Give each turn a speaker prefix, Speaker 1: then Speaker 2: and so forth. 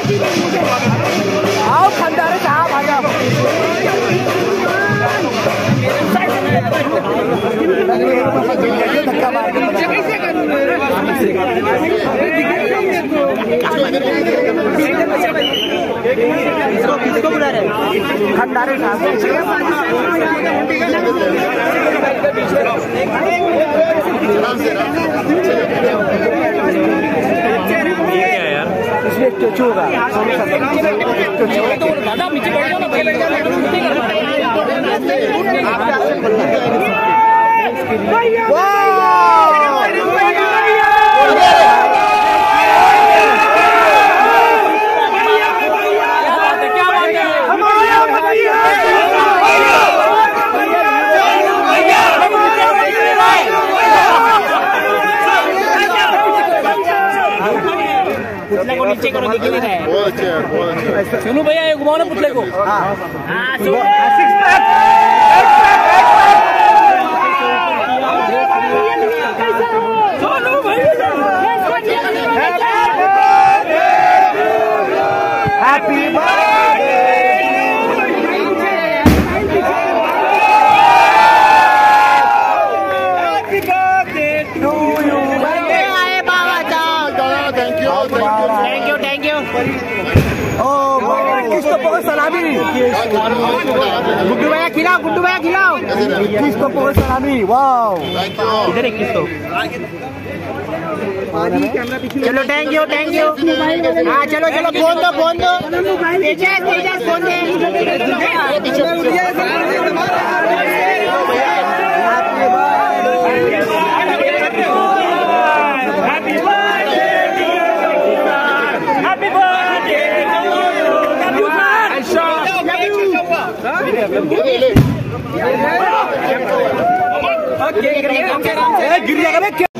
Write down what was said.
Speaker 1: आओ खंडारे साहब आ जाओ। धक्का मार किसको बुला रहे खंडारे साहब। इसमें एक चोचू होगा
Speaker 2: पुतले को नीचे करो, दिख नहीं रहा है। बहुत अच्छा सुनो भैया, ये घुमाओ ना पुतले को। Happy thank you. किसको बहुत सलामी, गुड्डू भैया खिलाओ, गुड्डू भैया खिलाओ। किसको बहुत सलामी, वाह। इधर एक किसको। चलो थैंक यू। हाँ चलो फोन दो फोन दो। गिर जाएगा।